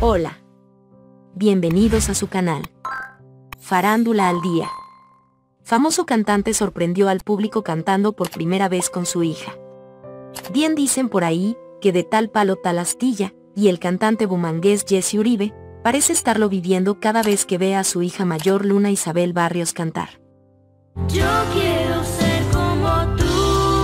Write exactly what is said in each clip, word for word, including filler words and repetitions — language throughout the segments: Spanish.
Hola. Bienvenidos a su canal. Farándula al día. Famoso cantante sorprendió al público cantando por primera vez con su hija. Bien dicen por ahí, que de tal palo tal astilla, y el cantante bumangués Jesse Uribe, parece estarlo viviendo cada vez que ve a su hija mayor Luna Isabel Barrios cantar. Yo quiero ser como tú,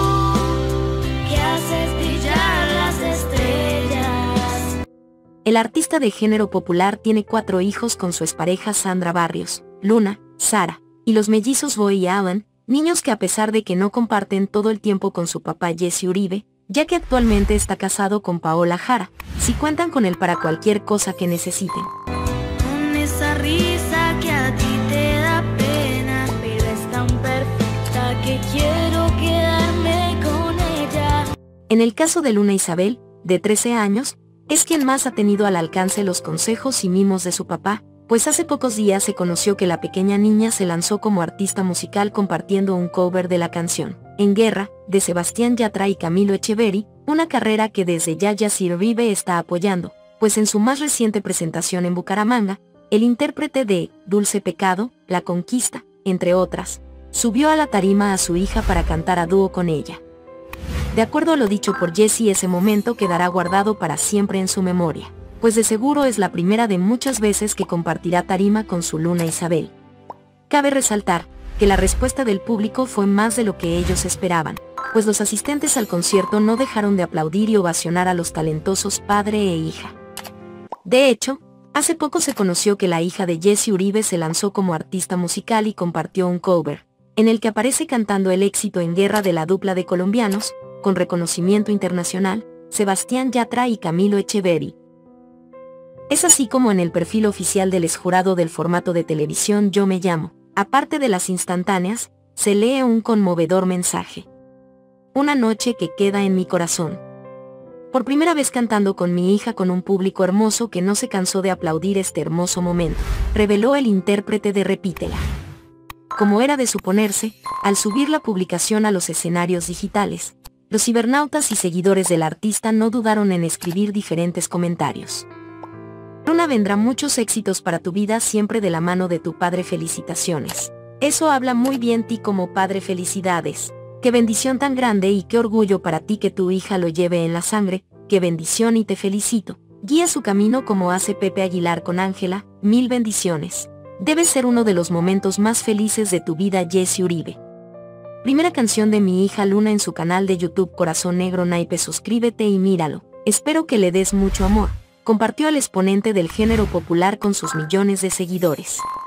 que haces brillar las estrellas. El artista de género popular tiene cuatro hijos con su expareja Sandra Barrios, Luna, Sara, y los mellizos Boy y Alan, niños que a pesar de que no comparten todo el tiempo con su papá Jesse Uribe, ya que actualmente está casado con Paola Jara, sí cuentan con él para cualquier cosa que necesiten. Con esa risa que a ti te da pena, pero es tan perfecta que quiero quedarme con ella. En el caso de Luna Isabel, de trece años, es quien más ha tenido al alcance los consejos y mimos de su papá, pues hace pocos días se conoció que la pequeña niña se lanzó como artista musical compartiendo un cover de la canción En Guerra, de Sebastián Yatra y Camilo Echeverry, una carrera que desde ya Jesse Uribe está apoyando, pues en su más reciente presentación en Bucaramanga, el intérprete de Dulce Pecado, La Conquista, entre otras, subió a la tarima a su hija para cantar a dúo con ella. De acuerdo a lo dicho por Jesse, ese momento quedará guardado para siempre en su memoria, pues de seguro es la primera de muchas veces que compartirá tarima con su Luna Isabel. Cabe resaltar que la respuesta del público fue más de lo que ellos esperaban, pues los asistentes al concierto no dejaron de aplaudir y ovacionar a los talentosos padre e hija. De hecho, hace poco se conoció que la hija de Jesse Uribe se lanzó como artista musical y compartió un cover, en el que aparece cantando el éxito En Guerra de la dupla de colombianos, con reconocimiento internacional, Sebastián Yatra y Camilo Echeverry. Es así como en el perfil oficial del exjurado del formato de televisión Yo Me Llamo, aparte de las instantáneas, se lee un conmovedor mensaje. Una noche que queda en mi corazón. Por primera vez cantando con mi hija con un público hermoso que no se cansó de aplaudir este hermoso momento, reveló el intérprete de Repítela. Como era de suponerse, al subir la publicación a los escenarios digitales, los cibernautas y seguidores del artista no dudaron en escribir diferentes comentarios. Luna, vendrá muchos éxitos para tu vida siempre de la mano de tu padre, felicitaciones. Eso habla muy bien ti como padre, felicidades. Qué bendición tan grande y qué orgullo para ti que tu hija lo lleve en la sangre, qué bendición y te felicito. Guía su camino como hace Pepe Aguilar con Ángela, mil bendiciones. Debe ser uno de los momentos más felices de tu vida, Jesse Uribe. Primera canción de mi hija Luna en su canal de YouTube Corazón Negro Naipe, suscríbete y míralo. Espero que le des mucho amor. Compartió al exponente del género popular con sus millones de seguidores.